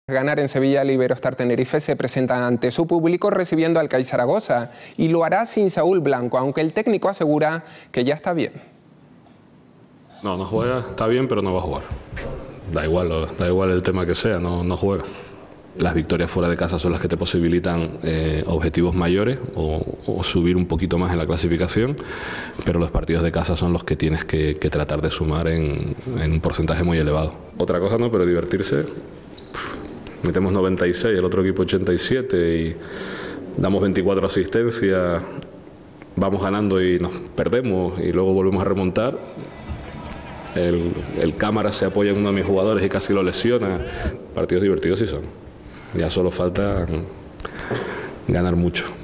Ganar en Sevilla, el Iberostar Tenerife se presenta ante su público recibiendo al CAI Zaragoza y lo hará sin Saúl Blanco, aunque el técnico asegura que ya está bien. No juega, está bien, pero no va a jugar. Da igual el tema que sea, no juega. Las victorias fuera de casa son las que te posibilitan objetivos mayores o subir un poquito más en la clasificación, pero los partidos de casa son los que tienes que tratar de sumar en un porcentaje muy elevado. Otra cosa no, pero divertirse. Metemos 96, el otro equipo 87 y damos 24 asistencias, vamos ganando y nos perdemos y luego volvemos a remontar. El cámara se apoya en uno de mis jugadores y casi lo lesiona. Partidos divertidos sí son. Ya solo falta ganar mucho.